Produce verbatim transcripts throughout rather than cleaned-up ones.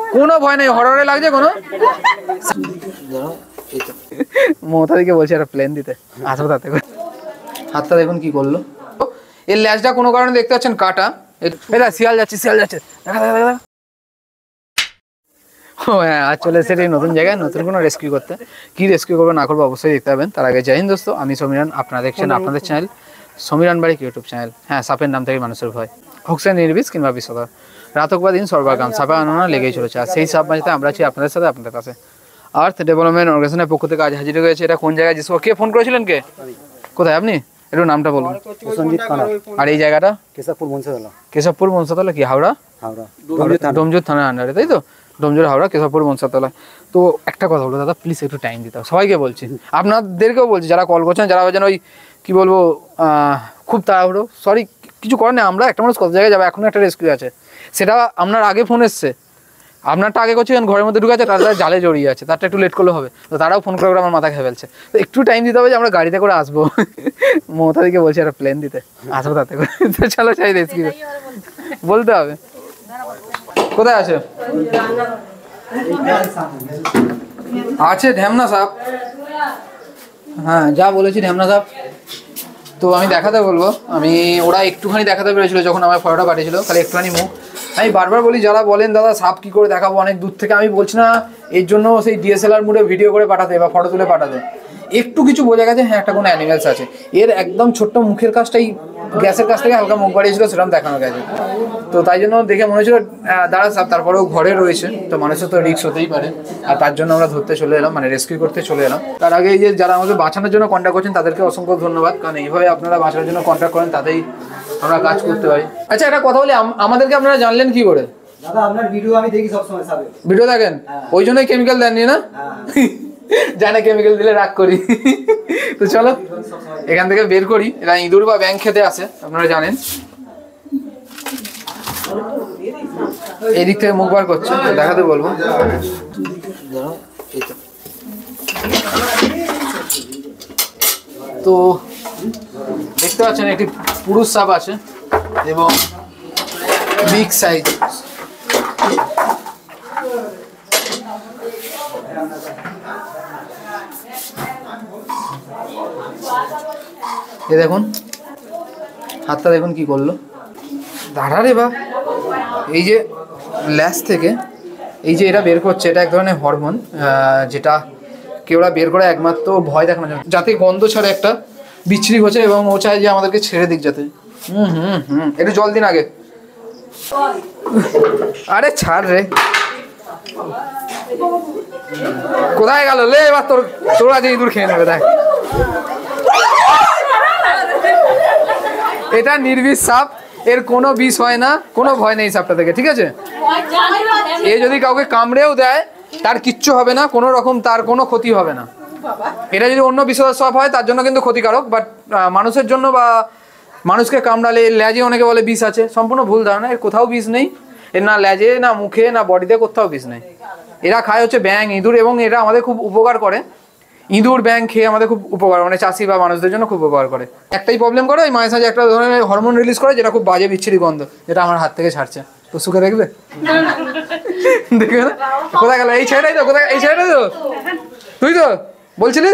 কোনো ভয় নেই, হররে লাগছে কোনো? মমতা দিকে বলছি একটা প্লেন দিতে, আসো তাতে করে। হাতটা দেখুন কি করলো। এর ল্যাজটা কোনো কারণে দেখতে পাচ্ছেন কাটা। এটা শিয়াল যাচ্ছে, শিয়াল যাচ্ছে, দেখা দেখা দেখা। ও হ্যাঁ, আর চলে এসেছে নতুন জায়গায় নতুন কোনো রেস্কিউ করতে। কি রেস্কিউ করবো না করবো অবশ্যই দেখতে পাবেন। তার আগে জয় হিন্দ দোস্ত, আমি সমীরণ, আপনারা দেখছেন আপনাদের চ্যানেল সমীরণ বাড়ি ইউটিউব চ্যানেল। হ্যাঁ, সাপের নাম থেকে মানুষের ভয়, হোক সে নির্বিষ কিংবা বিষধর, রাত হোক বা দিন সর্বাগ্রাম সাপে আনানো লেগেই চলেছে। আর সেই সাপ বাঁচাতে আমরা আছি আপনাদের সাথে, আপনাদের কাছে। আর্থ ডেভেলপমেন্ট অর্গানাইজেশনের পক্ষ থেকে আজ হাজির হয়েছে। এটা কোন জায়গায় জিজ্ঞেস? কে ফোন করেছিলেন? কে কোথায় আপনি? একটু নামটা বলুন। আর এই জায়গাটা কেশবপুর মনসাতলা। কেশবপুর মনসাতলা কি হাওড়া? হাওড়া ডোমজুর থানার আন্ডারে, তাই তো? ডোমজুর হাওড়া কেশবপুর মনসাতলা। তো একটা কথা বলবো দাদা, প্লিজ একটু টাইম দিতে হবে। সবাইকে বলছি, আপনাদেরকেও বলছি, যারা কল করছেন, যারা যেন ওই কী বলবো খুব তাড়াহুড়ো, সরি কিছু করেন না। আমরা একটা মানুষ কত জায়গায় যাবো, এখনও একটা রেস্কিউ আছে, সেটা আপনার আগে ফোন এসছে, আপনারটা আগে করছেন, ঘরের মধ্যে ঢুকে আছে, তারা জালে জড়িয়ে আছে, তারটা একটু লেট করলে হবে। তো তারাও ফোন করে করে আমার মাথা খেয়ে ফেলছে। তো একটু টাইম দিতে হবে যে আমরা গাড়িতে করে আসবো। মমতা দিকে বলছি একটা প্লেন দিতে, আসবো তাতে করে। তো চলো চাই রেস্কিউ বলতে হবে। কোথায় আছে? আছে ঢ্যামনা সাপ। হ্যাঁ, যা বলেছি ঢ্যামনা সাপ। তো আমি দেখাতে বলবো, আমি ওরা একটুখানি দেখাতে পেরেছিল যখন আমার ফটোটা পাঠিয়েছিল, খালি একটুখানি মুখ। আমি বারবার বলি, যারা বলেন দাদা সাপ কী করে দেখাবো অনেক দূর থেকে, আমি বলছি না এর জন্য সেই ডিএসএলআর মুডে ভিডিও করে পাঠাতে বা ফটো তুলে পাঠাতে। একটু কিছু বোঝা গেছে হ্যাঁ একটা কোনো অ্যানিমেলস আছে। এর একদম ছোট্ট মুখের কাজটাই গ্যাসের কাছ থেকে হালকা মুখ বাড়িয়েছিল, সেরকম দেখানো গেছে। তো তাই জন্য দেখে মনে হচ্ছিল দাঁড়া সাপ, তারপরেও ঘরে রয়েছে, তো মানুষের তো রিস্ক হতেই পারে। আর তার জন্য আমরা ধরতে চলে এলাম, মানে রেস্কিউ করতে চলে এলাম। তার আগে এই যে যারা আমাকে বাঁচানোর জন্য কন্ট্যাক্ট করছেন তাদেরকে অসংখ্য ধন্যবাদ, কারণ এইভাবে আপনারা বাঁচানোর জন্য কন্ট্যাক্ট করেন, তাতেই আমরা কাজ করতে পারি। আচ্ছা একটা কথা বলি, আমাদেরকে আপনারা জানলেন কি করে? দাদা আপনার ভিডিও আমি দেখি সব সময় সাবে। ভিডিও দেখেন, ওই জন্যই কেমিক্যাল দেননি না? জানে কেমিক্যাল দিলে রাগ করি। তো চলো এখান থেকে বের করি। এরা ইঁদুর বা ব্যাঙ খেতে আসে, আপনারা জানেন। এই দিক থেকে মুখ বার করছে, দেখাতে বলবো। তো দেখতে পাচ্ছেন একটি পুরুষ সাপ আছে এবং বিগ সাইজ। এ দেখুন হাতটা দেখুন কি করলো, দাঁড়া রে বা। এই যে ল্যাস থেকে এই যে এটা বের করছে, এটা এক ধরনের হরমোন, যেটা কেউ ওরা বের করে একমাত্র ভয় দেখানো যায়, যাতে গন্ধ ছাড়ে একটা বিচ্ছিরি হচ্ছে, এবং ও চায় যে আমাদেরকে ছেড়ে দিক যাতে। হুম হুম হুম একটু জল দিন আগে। আরে ছাড় রে, কোথায় গেল লে? এবার তোর তোরা যে ইঁদুর খেয়ে নেবে। দেখ এটা নির্বিষ সাপ, এর কোনো বিষ হয় না, কোনো ভয় নেই সাপটা থেকে, ঠিক আছে? এ যদি কাউকে কামড়েও দেয় তার কিচ্ছু হবে না, কোনো রকম তার কোনো ক্ষতি হবে না। এটা যদি অন্য বিষধর সাপ হয় তার জন্য কিন্তু ক্ষতিকারক, বাট মানুষের জন্য বা মানুষকে কামড়ালে ল্যাজে অনেকে বলে বিষ আছে, সম্পূর্ণ ভুল ধারণা। এর কোথাও বিষ নেই, এর না ল্যাজে না মুখে না বডিতে কোথাও বিষ নেই। এরা খায় হচ্ছে ব্যাঙ, ইঁদুর, এবং এরা আমাদের খুব উপকার করে। ইঁদুর ব্যাঙ খেয়ে আমাদের খুব উপকার, মানে চাষি বা মানুষদের জন্য খুব উপকার করে। একটাই প্রবলেম করে, ওই মাঝে সাঝে একটা ধরনের হরমোন রিলিজ করে, যেটা খুব বাজে বিচ্ছিরি গন্ধ, যেটা আমার হাত থেকে ছাড়ছে। তো সুখে দেখবে, দেখবে না? কোথায় গেল? এই ছেলেটাই তো, কোথায়? এই ছেলেটাই তো, তুই তো বলছিলিস।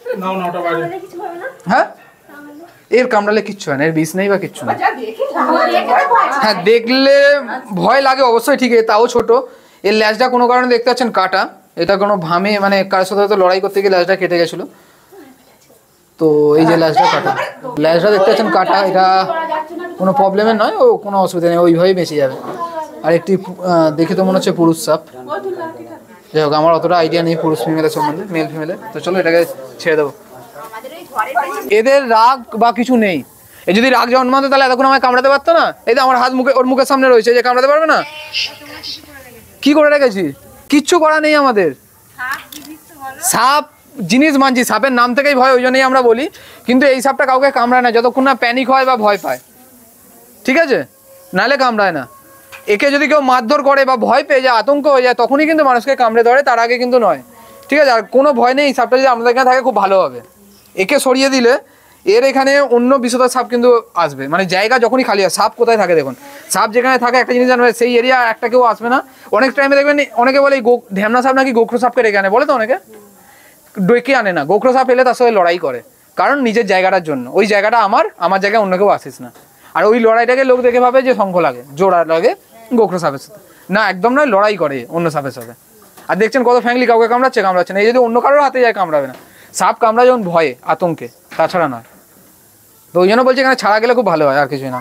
হ্যাঁ এর কামড়ালে কিচ্ছু হয় না, এর বিষ নেই বা কিচ্ছু নেই। হ্যাঁ দেখলে ভয় লাগে অবশ্যই, ঠিক, তাও ছোট। এর ল্যাজটা কোনো কারণে দেখতে পাচ্ছেন কাটা, এটা কোনো ভামে মানে কার সাথে হয়তো লড়াই করতে গিয়ে ল্যাজটা কেটে গেছিল। তো এই যে ল্যাজটা কাটা, ল্যাজটা দেখতে পাচ্ছেন কাটা, এটা কোনো প্রবলেমের নয়, ও কোনো অসুবিধা নেই, ওইভাবেই বেঁচে যাবে। আর একটি দেখে তো মনে হচ্ছে পুরুষ সাপ। যাই হোক, আমার অতটা আইডিয়া নেই পুরুষ ফিমেলের সম্বন্ধে, মেল ফিমেলের। তো চলো এটাকে ছেড়ে দেবো। এদের রাগ বা কিছু নেই, এ যদি রাগ জন্মাতো তাহলে এতক্ষণ আমায় কামড়াতে পারতো না। এই তো আমার হাত মুখে ওর মুখের সামনে রয়েছে, যে কামড়াতে পারবে না। কি করে রেখেছি? কিচ্ছু করা নেই আমাদের। সাপ জিনিস মানছি, সাপের নাম থেকেই ভয়, ওই জন্যই আমরা বলি। কিন্তু এই সাপটা কাউকে কামড়ায় না যতক্ষণ না প্যানিক হয় বা ভয় পায়, ঠিক আছে? নাহলে কামড়ায় না। একে যদি কেউ মারধর করে বা ভয় পেয়ে যায়, আতঙ্ক হয়ে যায়, তখনই কিন্তু মানুষকে কামড়ে ধরে, তার আগে কিন্তু নয়, ঠিক আছে? আর কোনো ভয় নেই, এই সাপটা যদি আমাদের এখানে থাকে খুব ভালো হবে। একে সরিয়ে দিলে এর এখানে অন্য বিষধর সাপ কিন্তু আসবে, মানে জায়গা যখনই খালি হয়। সাপ কোথায় থাকে দেখুন, সাপ যেখানে থাকে একটা জিনিস জানবে, সেই এরিয়া একটা কেউ আসবে না। অনেক টাইমে দেখবেন অনেকে বলে ঢ্যামনা সাপ নাকি গোখরো সাপকে ডেকে আনে, বলে তো অনেকে, ডেকে আনে না। গোখরো সাপ এলে তার সাথে লড়াই করে, কারণ নিজের জায়গাটার জন্য। ওই জায়গাটা আমার, আমার জায়গায় অন্য কেউ আসিস না। আর ওই লড়াইটাকে লোক দেখে ভাবে যে শঙ্খ লাগে, জোড়া লাগে গোখরো সাপের সাথে, না একদম নয়, লড়াই করে অন্য সাপের সাথে। আর দেখছেন কত ফ্যামিলি কাউকে কামড়াচ্ছে কামড়াচ্ছে না, এই যদি অন্য কারোর হাতে যায় কামড়াবে না। সাপ কামড়া যখন ভয়ে, আতঙ্কে, তাছাড়া নয়। তো ওই জন্য বলছি এখানে ছাড়া গেলে খুব ভালো হয়, আর কিছুই না।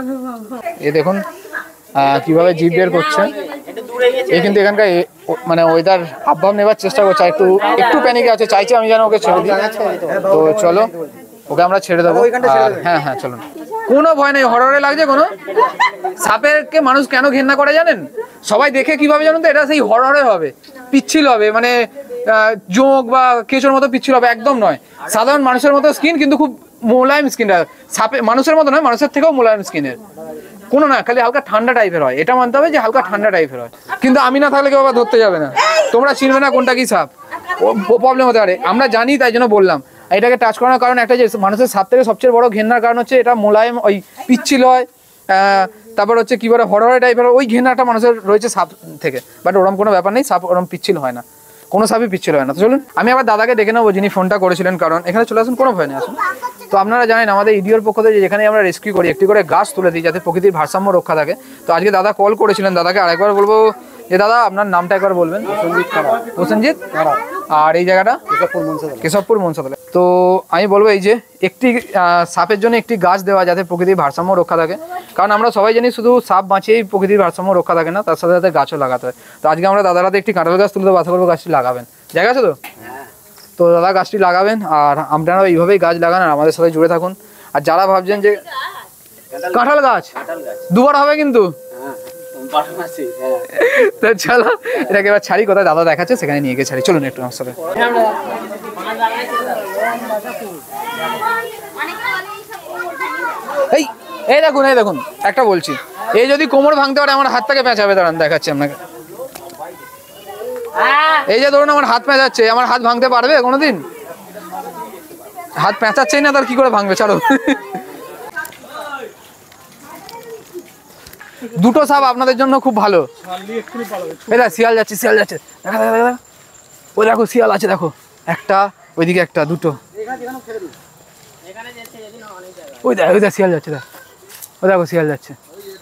এ দেখুন কিভাবে জিভ বের করছে। এই কিন্তু এখানকার মানে ওয়েদার আবহাওয়া নেবার চেষ্টা করছে, একটু একটু প্যানিকে আছে, চাইছে আমি যেন ওকে ছেড়ে দিই। তো চলো ওকে আমরা ছেড়ে দেবো। হ্যাঁ হ্যাঁ চলুন, কোনো ভয় নেই। হররে লাগছে কোনো? সাপেরকে মানুষ কেন ঘেন্না করে জানেন? সবাই দেখে কিভাবে জানেন তো, এটা সেই হররে হবে, পিচ্ছিল হবে, মানে জোঁক বা কেঁচোর মতো পিচ্ছিল হবে, একদম নয়। সাধারণ মানুষের মতো স্কিন, কিন্তু খুব মোলায়েম স্কিনটা। সাপে মানুষের মতো নয়, মানুষের থেকেও মোলায়েম স্কিনের, কোনো না, খালি হালকা ঠান্ডা টাইপের হয়। এটা মানতে হবে যে হালকা ঠান্ডা টাইপের হয়, কিন্তু আমি না থাকলে কেউ আবার ধরতে যাবে না। তোমরা চিনবে না কোনটা কি সাপ, প্রবলেম হতে পারে। আমরা জানি, তাই জন্য বললাম। এটাকে টাচ করানোর কারণ একটা, যে মানুষের সাপ থেকে সবচেয়ে বড় ঘেন্নার কারণ হচ্ছে এটা মোলায়েম, ওই পিচ্ছিল হয়। তারপর হচ্ছে কি বলে, হরহরে টাইপের, ওই ঘেন্নাটা মানুষের রয়েছে সাপ থেকে। বাট ওরম কোনো ব্যাপার নেই, সাপ ওরম পিচ্ছিল হয় না, কোনো সাপই পিচ্ছিল হয় না। তো চলুন আমি আবার দাদাকে ডেকে নেবো, যিনি ফোনটা করেছিলেন, কারণ এখানে চলে আসুন, কোনো ভয় নেই, আসুন। তো আপনারা জানেন আমাদের ইডিওর পক্ষ থেকে যেখানে আমরা রেস্কিউ করি, একটি করে গাছ তুলে দিই যাতে প্রকৃতির ভারসাম্য রক্ষা থাকে। তো আজকে দাদা কল করেছিলেন, দাদাকে আরেকবার বলবো যে দাদা আপনার নামটা একবার বলবেন। প্রসেনজিৎ। আর এই জায়গাটা কেশবপুর মনসাতলা। তো আমি বলবো এই যে একটি সাপের জন্য একটি গাছ দেওয়া, যাতে প্রকৃতির ভারসাম্য রক্ষা থাকে। কারণ আমরা সবাই জানি শুধু সাপ বাঁচিয়েই প্রকৃতির ভারসাম্য রক্ষা থাকে না, তার সাথে সাথে গাছও লাগাতে হয়। তো আজকে আমরা দাদার হাতে একটি কাঁঠাল গাছ তুলে দেবো, আশা করবো গাছটি লাগাবেন। জায়গা আছে তো? তো দাদা গাছটি লাগাবেন, আর আপনারা এইভাবেই গাছ লাগান আর আমাদের সাথে জুড়ে থাকুন। আর যারা ভাবছেন যে কাঁঠাল গাছ দুবার হবে, কিন্তু চলো এটাকে এবার ছাড়ি, কোথায় দাদা দেখাচ্ছে সেখানে নিয়ে গিয়ে ছাড়ি। চলুন একটু আমার সাথে। এই এই দেখুন, এই দেখুন একটা বলছি, এই যদি কোমর ভাঙতে পারে আমার হাতটাকে পেঁচাবে, দাঁড়ান দেখাচ্ছি আপনাকে। এই যে ধরুন আমার হাত পেঁচাচ্ছে, আমার হাত ভাঙতে পারবে কোনোদিন? হাত পেঁচাচ্ছেই না, তার কি করে ভাঙবে? ছাড়ো। দুটো সাপ আপনাদের জন্য খুব ভালো। এটা শিয়াল যাচ্ছে, শিয়াল যাচ্ছে, দেখা দেখা দেখা, ওই দেখো শিয়াল আছে, দেখো একটা, ওইদিকে একটা, দুটো, ওই দেখ ওই দেখ শিয়াল যাচ্ছে, দেখ ওই দেখো শিয়াল যাচ্ছে।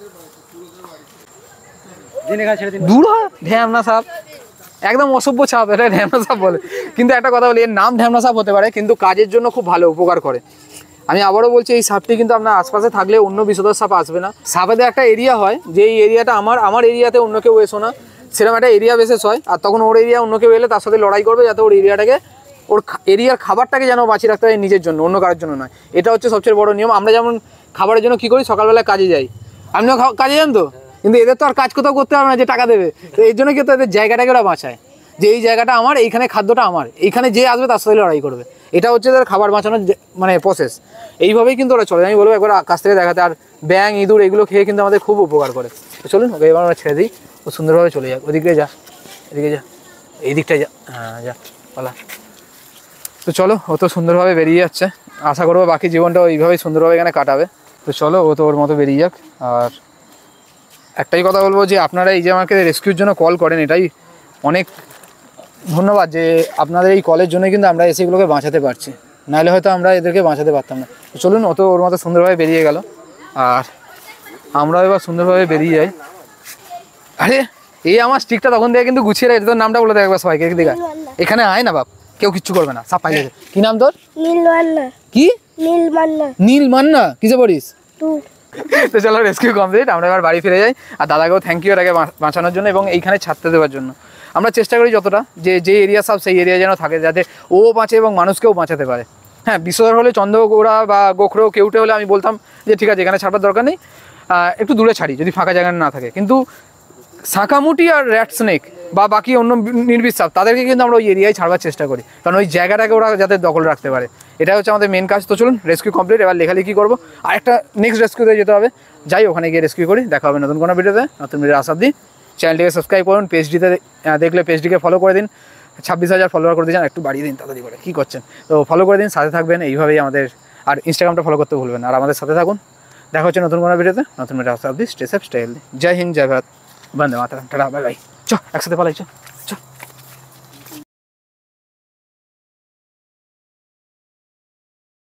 দূর হয়, ঢ্যামনা সাপ, একদম অসভ্য সাপ, এটা ঢ্যামনা সাপ বলে। কিন্তু একটা কথা বলি, এর নাম ঢ্যামনা সাপ হতে পারে, কিন্তু কাজের জন্য খুব ভালো উপকার করে। আমি আবারও বলছি, এই সাপটি কিন্তু আপনার আশপাশে থাকলে অন্য বিষধর সাপ আসবে না। সাপেদের একটা এরিয়া হয়, যে এই এরিয়াটা আমার, আমার এরিয়াতে অন্য কেউ এসো না, সেরকম একটা এরিয়া বেসেস হয়। আর তখন ওর এরিয়া অন্য কেউ এলে তার সাথে লড়াই করবে, যাতে ওর এরিয়াটাকে, ওর এরিয়ার খাবারটাকে যেন বাঁচিয়ে রাখতে হয় নিজের জন্য, অন্য কারোর জন্য নয়। এটা হচ্ছে সবচেয়ে বড় নিয়ম। আমরা যেমন খাবারের জন্য কী করি, সকালবেলায় কাজে যাই, আমিও কাজে যান তো, কিন্তু এদের তো আর কাজ কোথাও করতে হবে না যে টাকা দেবে। তো এই জন্য কিন্তু এদের জায়গাটাকে ওরা বাঁচায়, যে এই জায়গাটা আমার, এইখানে খাদ্যটা আমার, এইখানে যে আসবে তার সাথে লড়াই করবে। এটা হচ্ছে তাদের খাবার বাঁচানোর মানে প্রসেস। এইভাবেই কিন্তু ওরা চলে। আমি বলবো একবার কাছ থেকে দেখাতে। আর ব্যাং, ইঁদুর এগুলো খেয়ে কিন্তু আমাদের খুব উপকার করে। তো চলুন ওকে এবার আমরা ছেড়ে দিই, ও সুন্দরভাবে চলে যাক। ওদিকে যা, এদিকে যা, এই দিকটায় যা, হ্যাঁ যা পালা। তো চলো, ও তো সুন্দরভাবে বেরিয়ে যাচ্ছে, আশা করবো বাকি জীবনটা এইভাবেই সুন্দরভাবে এখানে কাটাবে। তো চলো, ও তো ওর মতো বেরিয়ে যাক। আর একটাই কথা বলবো, যে আপনারা এই যে আমাকে রেস্কিউর জন্য কল করেন, এটাই অনেক ধন্যবাদ, যে আপনাদের এই কলের জন্য কিন্তু আমরা এসে এগুলোকে বাঁচাতে পারছি, নাহলে হয়তো আমরা এদেরকে বাঁচাতে পারতাম না। তো চলুন, ও তো ওর মতো সুন্দরভাবে বেরিয়ে গেল, আর আমরাও এবার সুন্দরভাবে বেরিয়ে যাই। আরে এই আমার স্টিকটা তখন দিয়ে কিন্তু গুছিয়ে রাখে, তোর নামটা বলে দেখ একবার সবাইকে, দেখা এখানে আয় না বাপ, কেউ কিচ্ছু করবে না, সাপ পাইলে। কি নাম তোর? নীলমান্না। কি? নীলমান্না। নীলমান্না, কিসে পড়িস? তুই। তো চলো রেস্কিউ কমপ্লিট, আমরা এবার বাড়ি ফিরে যাই। আর দাদাকেও থ্যাংক ইউ এটাকে বাঁচানোর জন্য এবং এইখানে ছাড়তে দেওয়ার জন্য। আমরা চেষ্টা করি যতটা, যে যে এরিয়া সব সেই এরিয়া যেন থাকে, যাতে ও বাঁচে এবং মানুষকেও বাঁচাতে পারে। হ্যাঁ, বিষধর হলে চন্দ্রগোড়া বা গোখরো কেউটে হলে আমি বলতাম যে ঠিক আছে এখানে ছাড়বার দরকার নেই, একটু দূরে ছাড়ি যদি ফাঁকা জায়গা না থাকে। কিন্তু শাঁকামুটি আর র্যাট স্নেক বা বাকি অন্য নির্বিষ সাপ, তাদেরকে কিন্তু আমরা ওই এরিয়ায় ছাড়বার চেষ্টা করি, কারণ ওই জায়গাটাকে ওরা যাতে দখল রাখতে পারে। এটা হচ্ছে আমাদের মেন কাজ। তো চলুন রেস্কিউ কমপ্লিট, এবার লেখালেখি করবো, আর একটা নেক্সট রেস্কিউতে যেতে হবে। যাই ওখানে গিয়ে রেস্কিউ করি। দেখা হবে নতুন কোনো ভিডিওতে, নতুন ভিডিও আসার দিন। চ্যানেলটিকে সাবস্ক্রাইব করুন, পেজটিতে দেখলে পেজটিকে ফলো করে দিন। ছাব্বিশ হাজার ফলোয়ার করে দিন, একটু বাড়িয়ে দিন তাড়াতাড়ি করে, কী করছেন? তো ফলো করে দিন, সাথে থাকবেন। এইভাবেই আমাদের আর ইনস্টাগ্রামটা ফলো করতে ভুলবেন না। আর আমাদের সাথে থাকুন, দেখা হচ্ছে নতুন কোনো ভিডিওতে, নতুন ভিডিও আসতে অবধি stay safe stay healthy. Jai Hind, Jai Bharat, Vande Mataram, tata, bye bye. চ একসাথে পালাই, চ চ।